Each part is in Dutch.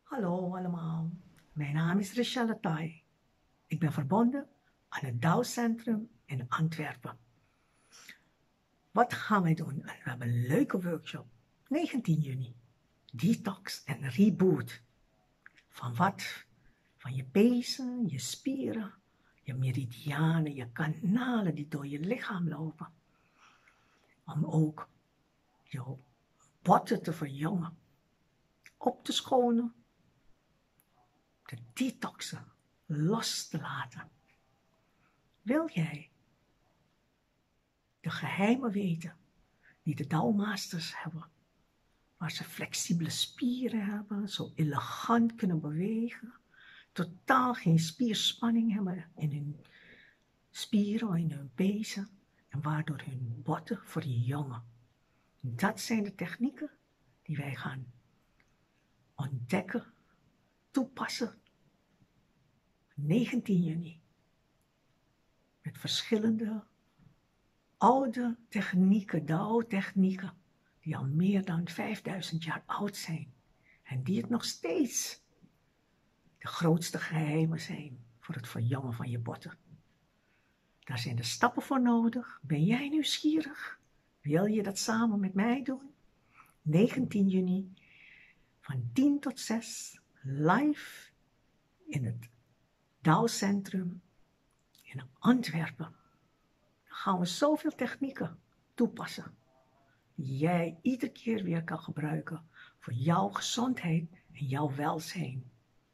Hallo allemaal, mijn naam is Richelle Tai. Ik ben verbonden aan het Douwcentrum in Antwerpen. Wat gaan wij doen? We hebben een leuke workshop, 19 juni. Detox en reboot. Van wat? Van je pezen, je spieren, je meridianen, je kanalen die door je lichaam lopen. Om ook je botten te verjongen, op te schonen, te detoxen, los te laten. Wil jij de geheimen weten die de Douwmasters hebben, waar ze flexibele spieren hebben, zo elegant kunnen bewegen, totaal geen spierspanning hebben in hun spieren of in hun pezen en waardoor hun botten verjongen. Dat zijn de technieken die wij gaan ontdekken, toepassen 19 juni. Met verschillende oude technieken, Douwtechnieken, die al meer dan 5000 jaar oud zijn. En die het nog steeds de grootste geheimen zijn voor het verjongen van je botten. Daar zijn de stappen voor nodig. Ben jij nieuwsgierig? Wil je dat samen met mij doen? 19 juni van 10 tot 6 live in het Douwcentrum in Antwerpen. Dan gaan we zoveel technieken toepassen die jij iedere keer weer kan gebruiken voor jouw gezondheid en jouw welzijn.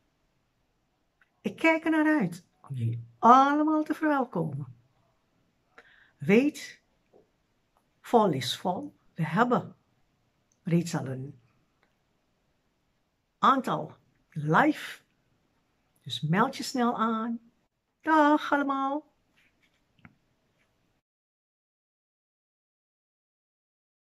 Ik kijk er naar uit om jullie allemaal te verwelkomen. Weet, vol is vol. We hebben reeds al een aantal live. Dus meld je snel aan. Dag allemaal.